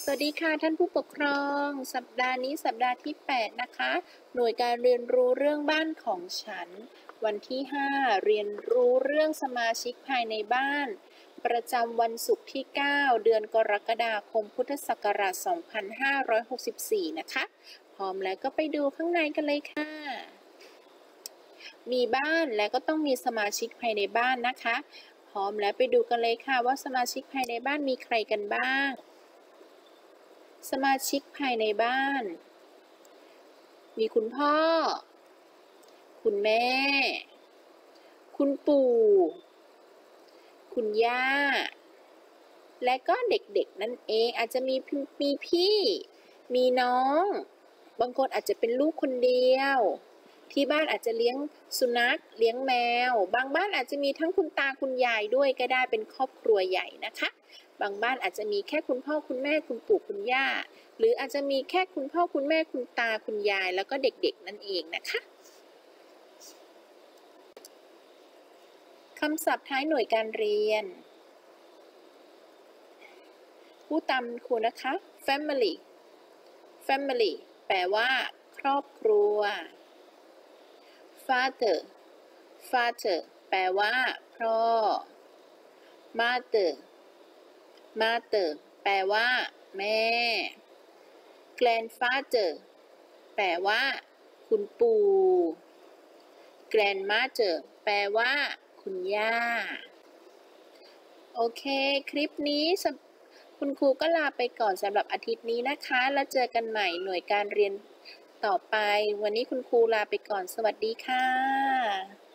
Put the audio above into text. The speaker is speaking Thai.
วัสดีค่ะท่านผู้ปกครองสัปดาห์นี้สัปดาห์ที่8นะคะหน่วยการเรียนรู้เรื่องบ้านของฉันวันที่5เรียนรู้เรื่องสมาชิกภายในบ้านประจำวันศุกร์ที่9เดือนกรกฎาคมพุทธศักราช2564นะคะพร้อมแล้วก็ไปดูข้างในกันเลยค่ะมีบ้านและก็ต้องมีสมาชิกภายในบ้านนะคะพร้อมแล้วไปดูกันเลยค่ะว่าสมาชิกภายในบ้านมีใครกันบ้างสมาชิกภายในบ้านมีคุณพ่อคุณแม่คุณปู่คุณย่าและก็เด็กๆนั่นเองอาจจะมีพี่มีน้องบางคนอาจจะเป็นลูกคนเดียวที่บ้านอาจจะเลี้ยงสุนัขเลี้ยงแมวบางบ้านอาจจะมีทั้งคุณตาคุณยายด้วยก็ได้เป็นครอบครัวใหญ่นะคะบางบ้านอาจจะมีแค่คุณพ่อคุณแม่คุณปู่คุณย่าหรืออาจจะมีแค่คุณพ่อคุณแม่คุณตาคุณยายแล้วก็เด็กๆนั่นเองนะคะคำศัพท์ท้ายหน่วยการเรียนพูดตามครูนะคะ family แปลว่าครอบครัว father แปลว่าพ่อ mother แปลว่าแม่ grandfather แปลว่าคุณปู่ grandmother แปลว่าคุณย่าโอเคคลิปนี้คุณครูก็ลาไปก่อนสำหรับอาทิตย์นี้นะคะแล้วเจอกันใหม่หน่วยการเรียนต่อไปวันนี้คุณครูลาไปก่อนสวัสดีค่ะ